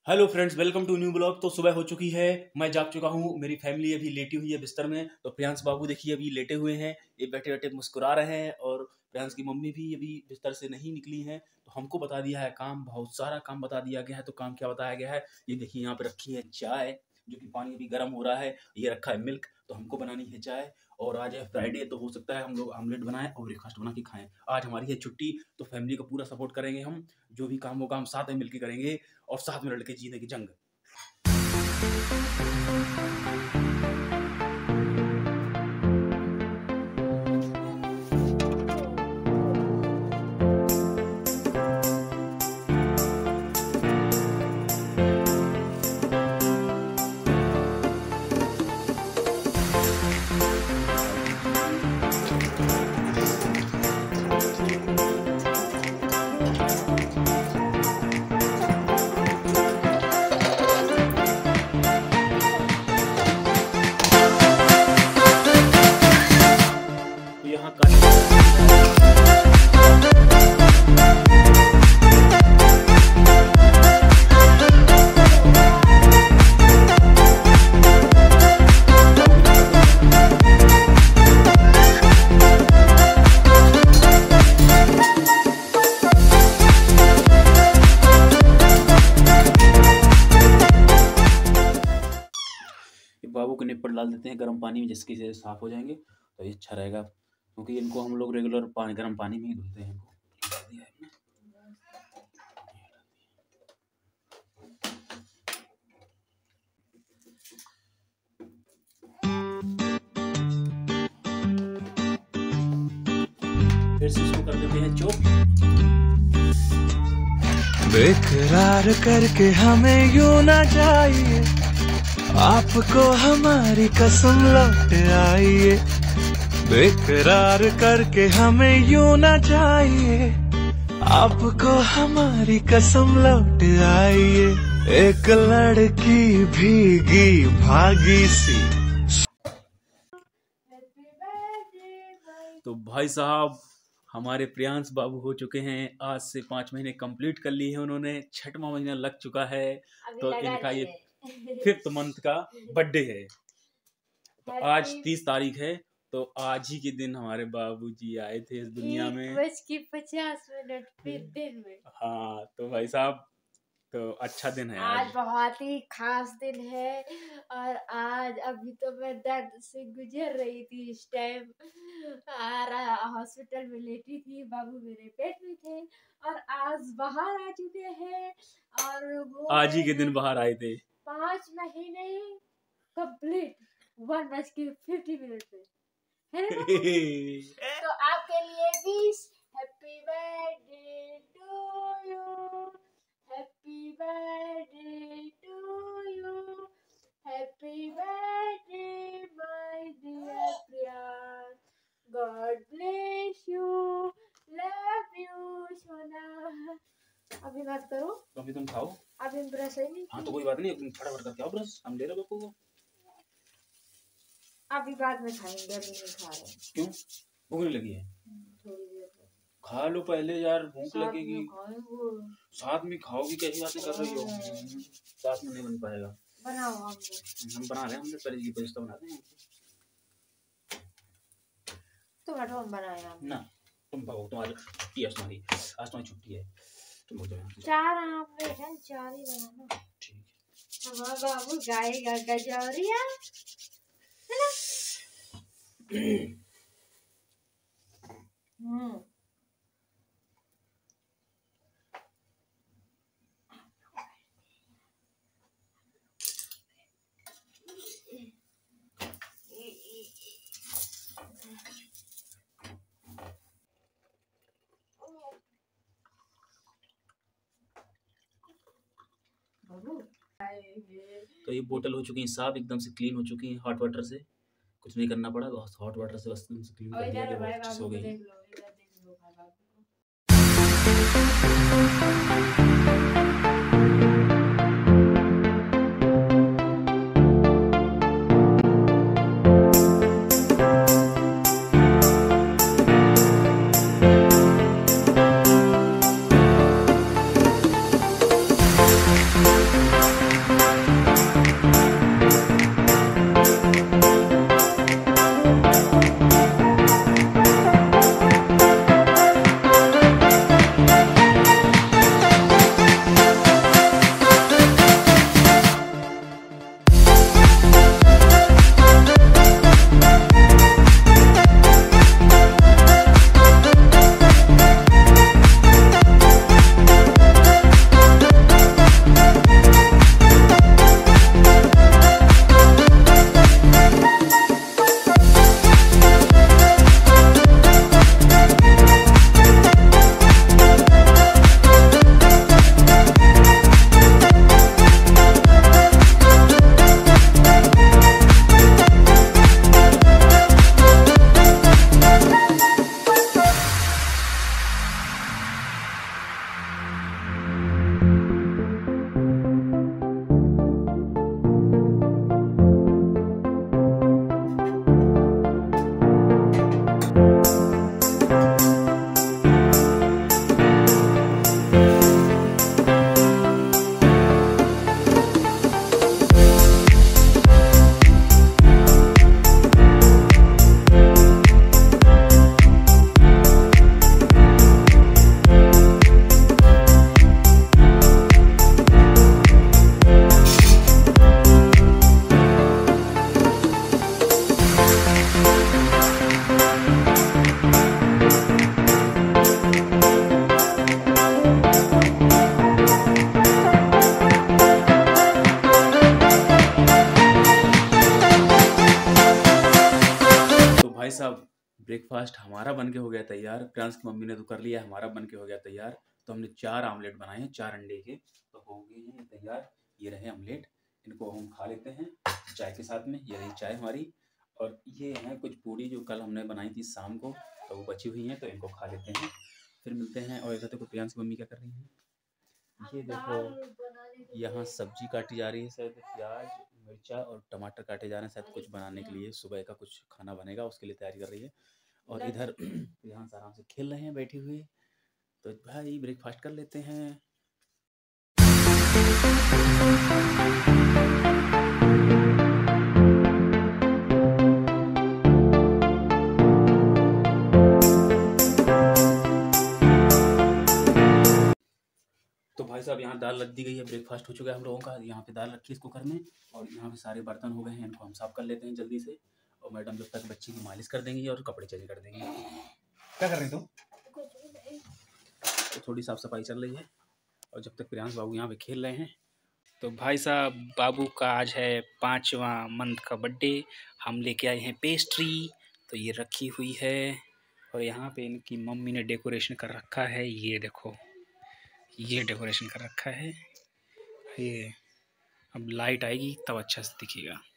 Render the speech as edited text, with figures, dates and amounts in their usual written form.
Hello friends, welcome to new blog. तो सुबह हो चुकी है, मैं जाग चुका हूँ। मेरी फैमिली अभी लेटी हुई है बिस्तर में। तो प्रियांश बाबू देखिए अभी लेटे हुए हैं, ये बैठे बैठे मुस्कुरा रहे हैं। और प्रियांश की मम्मी भी अभी बिस्तर से नहीं निकली हैं। तो हमको बता दिया है काम, बहुत सारा काम बता दिया गया है। तो काम क्या बताया गया है, ये देखिए यहाँ पे रखी है चाय, जो कि पानी अभी गर्म हो रहा है। ये रखा है मिल्क, तो हमको बनानी है चाय। और आज है फ्राइडे, तो हो सकता है हम लोग ऑमलेट बनाएं और ब्रेकफास्ट बना के खाएं। आज हमारी है छुट्टी, तो फैमिली को पूरा सपोर्ट करेंगे हम। जो भी काम होगा हम साथ में मिलकर करेंगे और साथ में लड़के जीने की जंग। यहाँ का बाबू के निप्पल डाल देते हैं गर्म पानी में, जिसके से साफ हो जाएंगे। तो ये अच्छा रहेगा, क्योंकि इनको हम लोग रेगुलर पानी गर्म पानी में ही धुलते हैं। इनको फिर से इसको कर देते हैं चॉप। बेकरार करके हमें यूं ना जाइए, आपको हमारी कसम लौट आइए। बेकरार करके हमें यूं ना जाइए, आपको हमारी कसम लौट आइए। एक लड़की भीगी भागी सी। तो भाई साहब, हमारे प्रियांश बाबू हो चुके हैं, आज से 5 महीने कंप्लीट कर लिए हैं उन्होंने। 6वां महीना लग चुका है। तो इनका ये 5th मंथ का बर्थडे है। तो आज 30 तारीख है। तो आज ही के दिन हमारे बाबूजी आए थे इस दुनिया में 1:50 फिर दिन में। हाँ तो भाई साहब, तो अच्छा दिन है आज बहुत ही खास दिन है। और आज अभी तो मैं दर्द से गुजर रही थी इस टाइम। हॉस्पिटल में लेटी थी, बाबू मेरे पेट में थे और आज बाहर आ चुके हैं। और वो आज ही के दिन बाहर आए थे। 5 महीने कंप्लीट 1:50 पे, है ना बाबू? तो आपके लिए wish, happy birthday to you, happy birthday to you, happy birthday my dear Priyansh, God bless you, love you सोना। अभी बात करो, तो अभी तुम खाओ। अभी ब्रश है नहीं। हाँ तो कोई बात नहीं, तुम फटाफट करके आओ ब्रश, हम ले रहे बापू को। अभी बाद में खाएंगे, अभी नहीं खा रहे। क्यों, भूख नहीं लगी है? थोड़ी देर में खा लो पहले यार, भूख साथ लगेगी। में खाएंगे। साथ में खाओगी, कैसी बातें कर रही हो? साथ में नहीं बन पाएगा। बनाओ हम बना रहे हैं, हमने पहले की तो बनाते हैं। तुम हटो, हम बनाए हम ना तुम भागो, तुम्हारी छुट्टी है, तुम्हारी आज तुम्हारी छुट्टी है। तुम हो जाओ। 4 आमलेट है, 4 ही बनाना। ठीक है। हमारा बाबू गाएगा गजौरिया, है ना? तो ये बोतल हो चुकी है साफ, एकदम से क्लीन हो चुकी है हॉट वाटर से। कुछ नहीं करना पड़ा, बस हॉट वाटर से बस एकदम से क्लीन कर दिया, बहुत अच्छे से हो गई। ब्रेकफास्ट हमारा बन के हो गया तैयार। प्रियांश की मम्मी ने तो कर लिया, हमारा बन के हो गया तैयार। तो हमने 4 आमलेट बनाए हैं, 4 अंडे के, तो हो गए हैं तैयार। ये रहे आमलेट, इनको हम खा लेते हैं चाय के साथ में। ये रही चाय हमारी, और ये है कुछ पूड़ी जो कल हमने बनाई थी शाम को, तो वो बची हुई हैं, तो इनको खा लेते हैं, फिर मिलते हैं। और इधर देखो प्रियांश की मम्मी क्या कर रही हैं, ये देखो यहाँ सब्जी काटी जा रही है, शायद प्याज मिर्चा और टमाटर काटे जा रहे हैं, शायद कुछ बनाने के लिए, सुबह का कुछ खाना बनेगा उसके लिए तैयारी कर रही है। और इधर यहाँ आराम से खेल रहे हैं बैठे हुए। तो भाई ब्रेकफास्ट कर लेते हैं। तो भाई साहब यहाँ दाल रख दी गई है, ब्रेकफास्ट हो चुका है हम लोगों का। यहाँ पे दाल रखी है इस कुकर में, और यहाँ पे सारे बर्तन हो गए हैं, इनको हम साफ कर लेते हैं जल्दी से। और मैडम जब तक बच्ची की मालिश कर देंगी और कपड़े चेंज कर देंगी। क्या कर रही तुम? तो थोड़ी साफ सफाई चल रही है, और जब तक प्रियांश बाबू यहाँ पे खेल रहे हैं। तो भाई साहब बाबू का आज है 5वां मंथ का बर्थडे। हम लेके आए हैं पेस्ट्री, तो ये रखी हुई है। और यहाँ पे इनकी मम्मी ने डेकोरेशन कर रखा है, ये देखो ये डेकोरेशन कर रखा है। ये अब लाइट आएगी तब अच्छा से दिखेगा।